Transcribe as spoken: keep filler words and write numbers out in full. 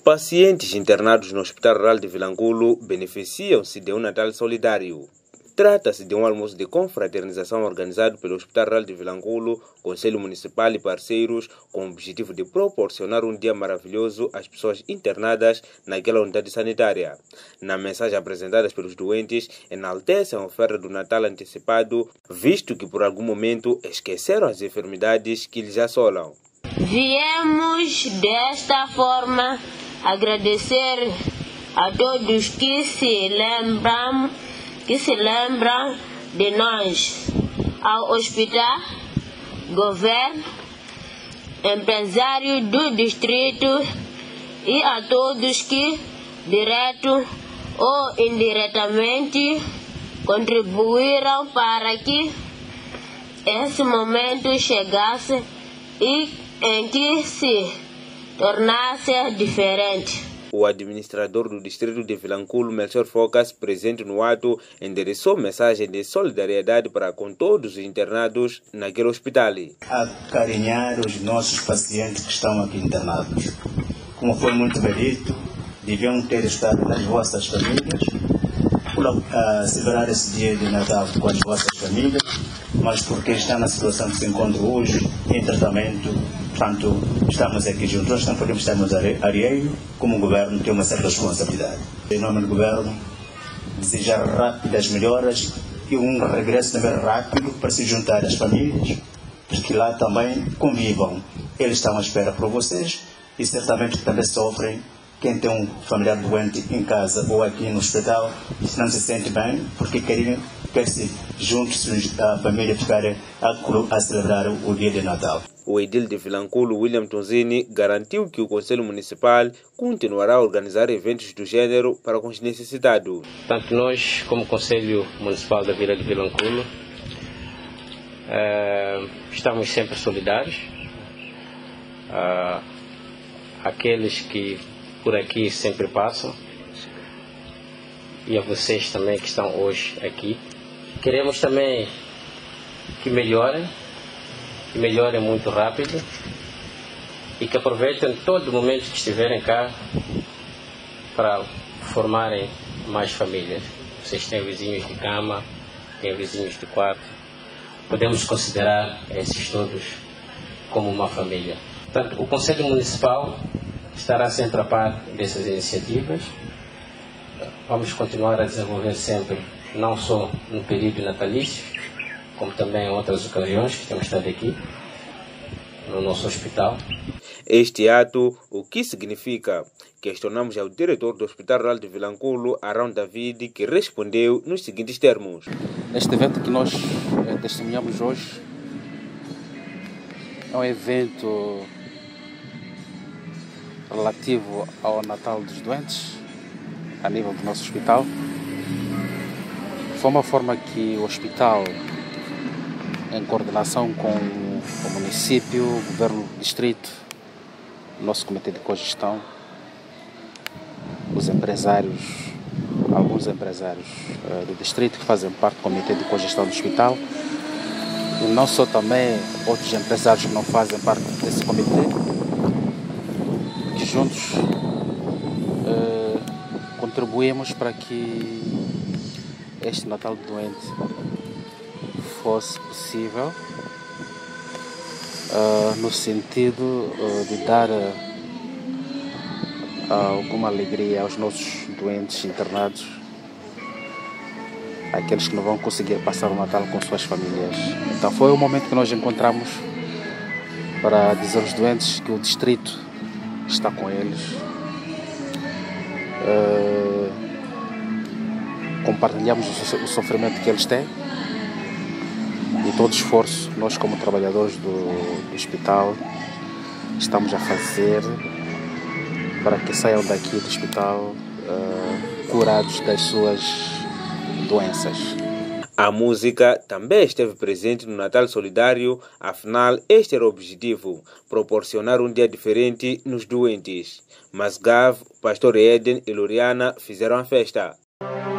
Pacientes internados no Hospital Rural de Vilanculo beneficiam-se de um Natal solidário. Trata-se de um almoço de confraternização organizado pelo Hospital Rural de Vilanculo, Conselho Municipal e parceiros, com o objetivo de proporcionar um dia maravilhoso às pessoas internadas naquela unidade sanitária. Na mensagem apresentada pelos doentes, enaltecem a oferta do Natal antecipado, visto que por algum momento esqueceram as enfermidades que lhes assolam. Viemos desta forma agradecer a todos que se lembram, que se lembram de nós, ao hospital, governo, empresário do distrito e a todos que, direto ou indiretamente, contribuíram para que esse momento chegasse e em que se tornasse diferente. O administrador do distrito de Vilanculo, Melchior Focas, presente no ato, endereçou mensagem de solidariedade para com todos os internados naquele hospital. Acarinhar os nossos pacientes que estão aqui internados. Como foi muito bem dito, deviam ter estado nas vossas famílias, uh, celebrar esse dia de Natal com as vossas famílias, mas porque está na situação que se encontra hoje, em tratamento, portanto, estamos aqui juntos. Nós não podemos estarmos alheio, como o governo tem uma certa responsabilidade. Em nome do governo, desejar rápidas melhoras e um regresso também rápido para se juntar às famílias, para que lá também convivam. Eles estão à espera por vocês e certamente também sofrem. Quem tem um familiar doente em casa ou aqui no hospital, não se sente bem, porque querem quer-se juntos a família ficar a, a celebrar o dia de Natal. O edil de Vilanculo, William Tonzini, garantiu que o Conselho Municipal continuará a organizar eventos do gênero para os necessitados. Tanto nós, como Conselho Municipal da Vila de Vilanculo, eh, estamos sempre solidários ah, àqueles que por aqui sempre passam e a vocês também que estão hoje aqui. Queremos também que melhorem, que melhorem muito rápido e que aproveitem todo o momento que estiverem cá para formarem mais famílias. Vocês têm vizinhos de cama, têm vizinhos de quarto. Podemos considerar esses todos como uma família. Portanto, o Conselho Municipal estará sempre a par dessas iniciativas. Vamos continuar a desenvolver sempre, não só no período natalício, como também em outras ocasiões que temos estado aqui, no nosso hospital. Este ato, o que significa? Questionamos ao diretor do Hospital Rural de Vilanculo, Arão David, que respondeu nos seguintes termos. Este evento que nós eh, testemunhamos hoje é um evento relativo ao Natal dos doentes, a nível do nosso hospital. Foi uma forma que o hospital, em coordenação com o município, o governo do distrito, o nosso comitê de cogestão, os empresários, alguns empresários uh, do distrito que fazem parte do comitê de cogestão do hospital, e não só também outros empresários que não fazem parte desse comitê, que juntos uh, contribuímos para que este Natal do doente fosse possível, uh, no sentido uh, de dar uh, alguma alegria aos nossos doentes internados, aqueles que não vão conseguir passar o Natal com suas famílias. Então foi o momento que nós encontramos para dizer aos doentes que o distrito está com eles. Uh, compartilhamos o sofrimento que eles têm e todo o esforço nós, como trabalhadores do, do hospital, estamos a fazer para que saiam daqui do hospital uh, curados das suas doenças. A música também esteve presente no Natal Solidário, afinal este era o objetivo, proporcionar um dia diferente nos doentes. Mas Gav, Pastor Eden e Loriana fizeram a festa.